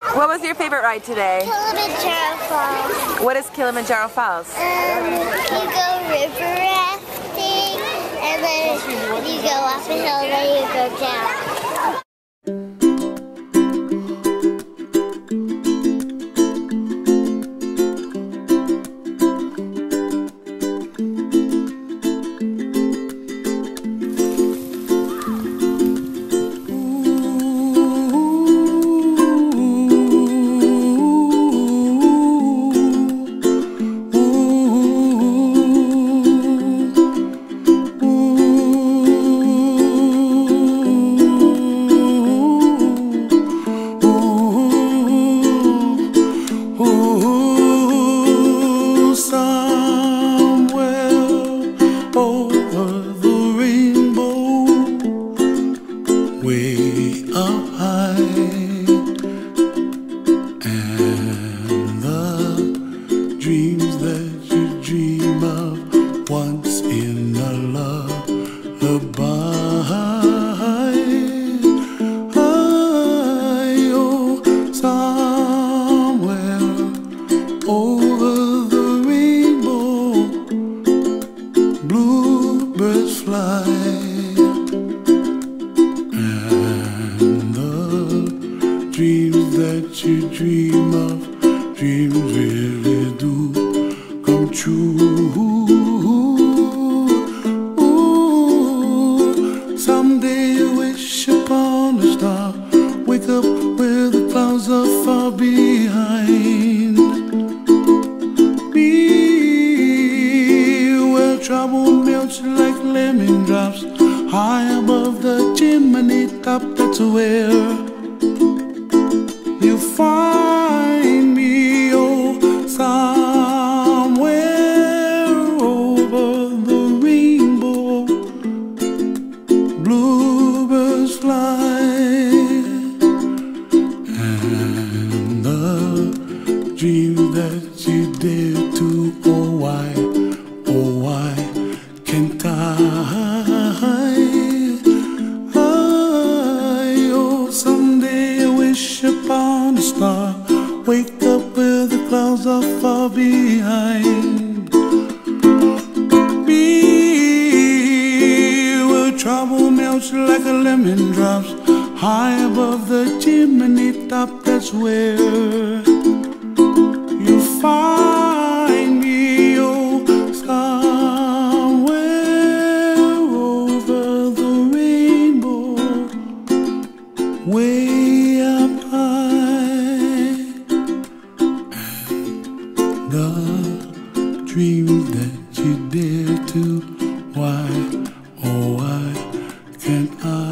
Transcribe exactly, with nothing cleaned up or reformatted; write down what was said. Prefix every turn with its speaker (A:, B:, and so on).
A: What was your favorite ride today?
B: Kilimanjaro Falls.
A: What is Kilimanjaro Falls?
B: Um, you go river rafting, and then you go up a hill, and then you go down.
C: Way up high, and the dreams that you dream of once in a lullaby. Oh, somewhere over the rainbow, bluebirds fly. Dreams that you dream of, dreams really do come true. Ooh, someday you wish upon a star, wake up where the clouds are far behind me, where trouble melts like lemon drops, high above the chimney top. That's where you find me, oh, somewhere over the rainbow, bluebirds fly, and the dreams that you dare to, oh why, oh why can't I? Upon a star, wake up where the clouds are far behind me, where trouble melts like a lemon drops, high above the chimney top. That's where you find me, oh, somewhere over the rainbow, way up high, and the dreams that you dare to, why, oh why can't I?